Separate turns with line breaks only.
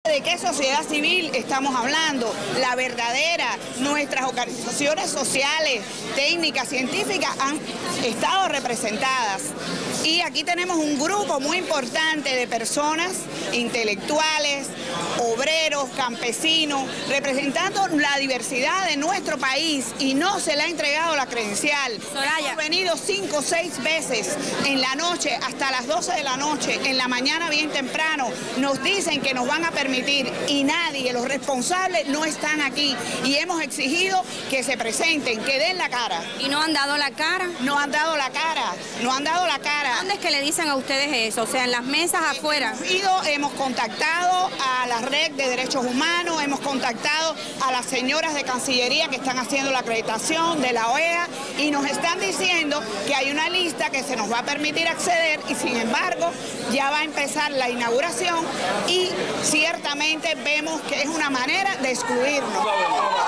¿De qué sociedad civil estamos hablando? La verdadera, nuestras organizaciones sociales, técnicas, científicas han estado representadas. Y aquí tenemos un grupo muy importante de personas intelectuales, obreros, campesinos, representando la diversidad de nuestro país y no se le ha entregado la credencial.
Soraya.
Hemos venido 5 o 6 veces en la noche, hasta las 12 de la noche, en la mañana bien temprano, nos dicen que nos van a permitir y nadie, los responsables no están aquí y hemos exigido que se presenten, que den la cara.
¿Y no han dado la cara?
No han dado la cara, no han dado la cara.
¿Dónde es que le dicen a ustedes eso? O sea, en las mesas afuera.
Hemos contactado a la Red de Derechos Humanos, hemos contactado a las señoras de Cancillería que están haciendo la acreditación de la OEA y nos están diciendo que hay una lista que se nos va a permitir acceder y sin embargo ya va a empezar la inauguración y ciertamente vemos que es una manera de excluirnos.